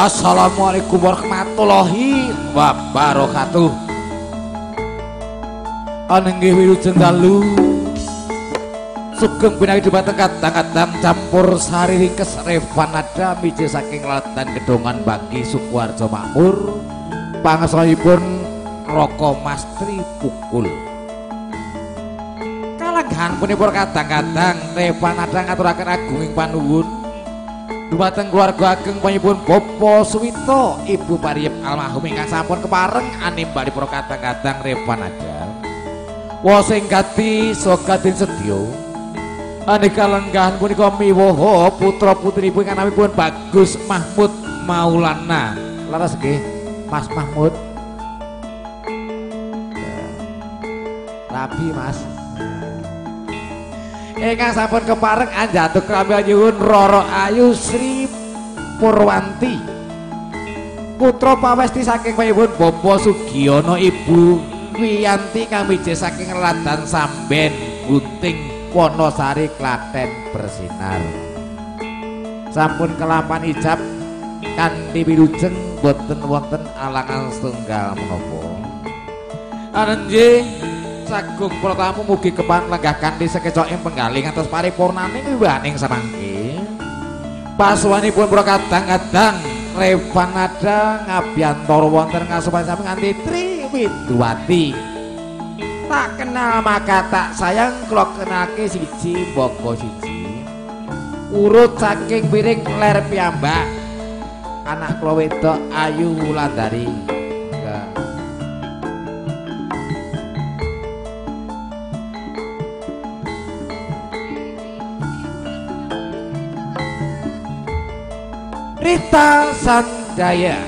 Assalamualaikum warahmatullahi wabarakatuh. Anenggih wilujeng dalu sugeng binawi dhumateng kadang-kadang campur sari ringkes Revanada miji saking latan gedongan bagi Sukoharjo Makmur pangesahipun Raka Mastri Pukul. Kalenggahan punipun kadang-kadang Revanada ngaturaken agunging panuwun dhumateng keluarga ageng panjenenganipun Bapak Suwito Ibu Pariyep almarhum ingkang sampun kepareng animbalipun kadang-kadang Revanada wosing gati sogatin sedya aneka lenggahan punika miwaha putra putrinipun ingkang namipun Bagus Mahmud Maulana. Laras nggih Mas Mahmud. Rabi Mas. Ingkang sampun kepareng anjatuh klambi nyuwun Roro Ayu Sri Purwanti. Putra pawesti saking panjenenganipun Bapak Sugiono Ibu Wiyanti kamije saking Latan Samben Gunting Wonosari Klaten bersinar. Sampun kelapan ijab kanthi wilujeng boten wonten alangan setunggal menapa. Anenjih sagung pratamu mugi kepan lenggah kanthi sakecoking penggalih ngantos paripurnaning wiwaning samangke. Pasuwanipun para kadang-kadang Revanada ngabiyantara wonten ngasupan sami nganti Triwiduwati. Tak kenal maka tak sayang kula kenalke siji mbaka siji. Urut saking piring ler piyambak. Anak kula wedok Ayu Wulandari. Rita Sandaya.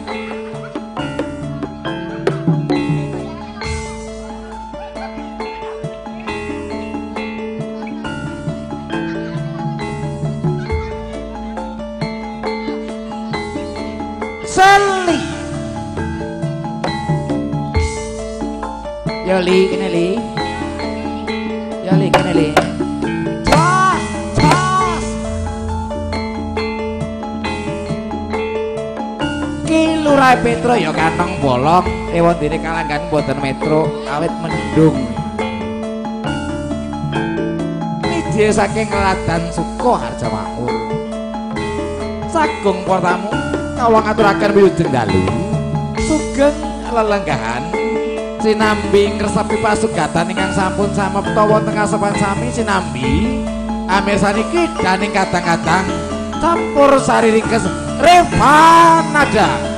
Seli. Yoli kene li. Yoli kene li. Lurah Petro ya kantong bolong ewon dene kalanggan boten metro awit mendung. Miji saking Latan Sukoharjo Makmur. Sagung pertamu kawula ngaturaken wilujeng dalu. Sugeng lelenggahan sinambi ngresapi pasugatan ingkang sampun samepta wonten kasepan sami sinambi amirsa niki daning kadang-kadang campur sari ringkes Revanada.